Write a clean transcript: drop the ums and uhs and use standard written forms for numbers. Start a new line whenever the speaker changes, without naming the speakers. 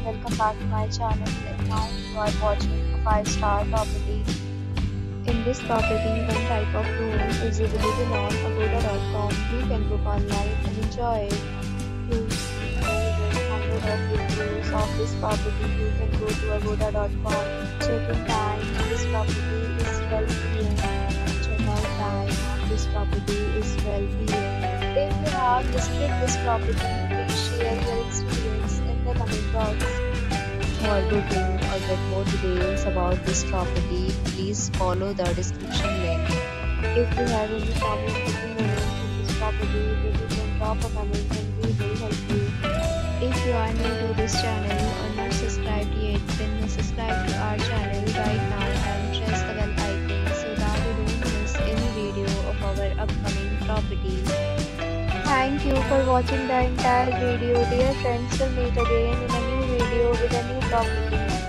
welcome back to my channel. And now you are watching a 5-star property. In this property, one type of room is available on agoda.com. You can book online and enjoy it. To see more than 100 of reviews of this property, you can go to agoda.com. Check-in time of this property is 12 p.m. Check-out time of this property is 12 p.m. If you have visited this property, please share your experience in the comment box. For booking or get more details about this property, please follow the description link. If you have any problem booking a room in this property, then you can drop a comment and we will help you. If you are new to this channel or not subscribed yet, then subscribe to our channel right now and press the bell icon so that you don't miss any video of our upcoming properties. Thank you for watching the entire video. Dear friends, we'll meet again in a new video with a new property.